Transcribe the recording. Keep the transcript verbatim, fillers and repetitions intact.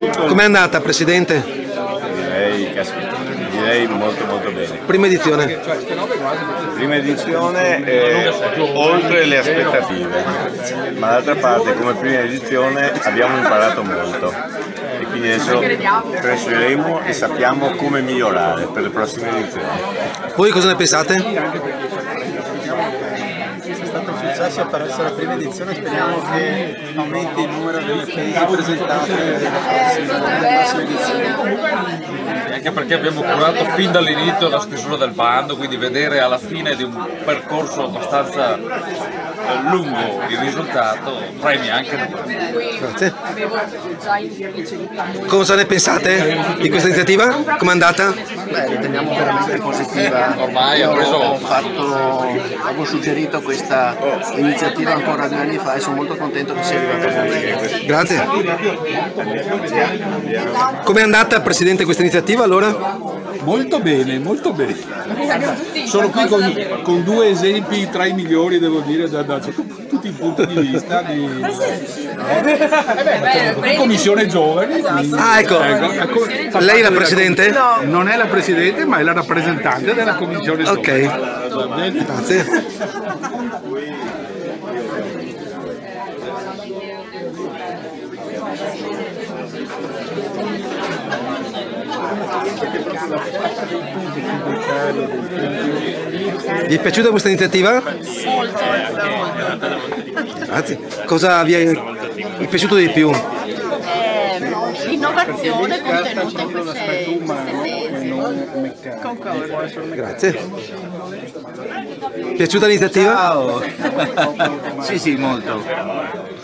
Com'è andata, Presidente? Direi, caspita, direi molto molto bene. Prima edizione. Prima edizione eh, oltre le aspettative, ma d'altra parte come prima edizione abbiamo imparato molto e quindi adesso cresceremo e sappiamo come migliorare per le prossime edizioni. Voi cosa ne pensate? È stato un successo per essere la prima edizione, speriamo che aumenti il numero di paesi presentati nelle prossime edizioni. Anche perché abbiamo curato fin dall'inizio la stesura del bando, quindi vedere alla fine di un percorso abbastanza lungo il risultato premia anche. Grazie. Cosa ne pensate di questa iniziativa? Com'è andata? Beh, riteniamo veramente positiva. Ormai ha Io preso. ho, fatto, avevo suggerito questa iniziativa ancora due anni fa e sono molto contento che sia arrivata qui. Grazie. Com'è andata, Presidente, questa iniziativa allora? Molto bene, molto bene. Sono qui con, con due esempi tra i migliori, devo dire, da, da tutti i punti di vista di, eh, commissione giovani. Ah, ecco. ecco Lei è la Presidente? No. Non è la Presidente, ma è la rappresentante della commissione giovani. Ok, grazie. Vi è piaciuta questa iniziativa? Molto. Grazie. Cosa vi è piaciuto di più? Eh, l'innovazione contenuta in queste, in queste tesi. Concordo. Grazie. Piaciuta l'iniziativa? Ciao! Sì, sì, molto.